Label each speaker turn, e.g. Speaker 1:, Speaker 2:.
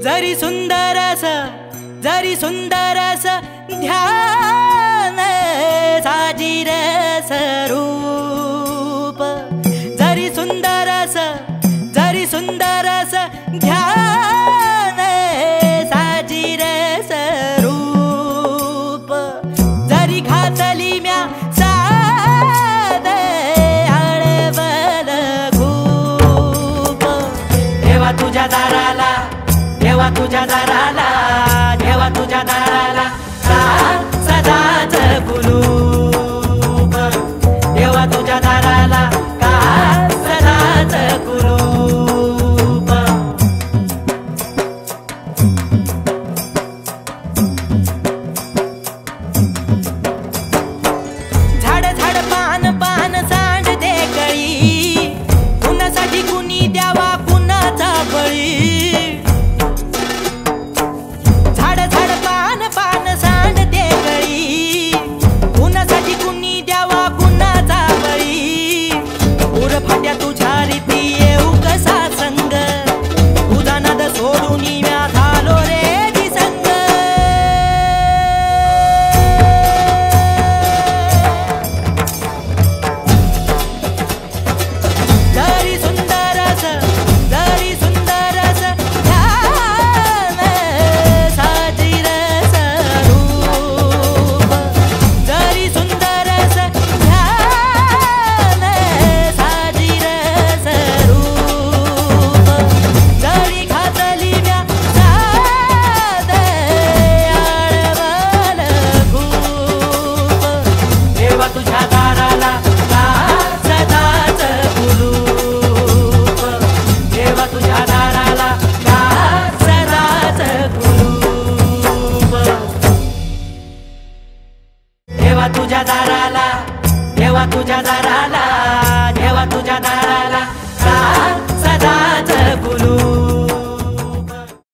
Speaker 1: जरी सुंदर ध्यान साजिर स्वरूप जरी सुंदर ध्यान साजिर स्वरूप जरी घातली म्या साद हळवल खूप देवा तुझ्या दाराला देवा तुझ्या दाराला देवा तुझ्या दाराला सदाच कुलूप देवा तुझ्या दाराला सदाच कुलूप झाड झाड पान सांडते कळी कुणासाठी कुणी द्यावा कुणाचा बळी फाट्या तुझ्या रीती येऊ कसा संग तुझा नाद सोडून म्या झालो रे दिसंग जरी सुंदरस ध्यान साजिर स्वरूप जरी सुंदरस तुझ्या दाराला सदाच कुलूप देवा तुझ्या दाराला सदाच कुलूप देवा तुझ्या दाराला देवा तुझ्या दाराला देवा तुझ्या दाराला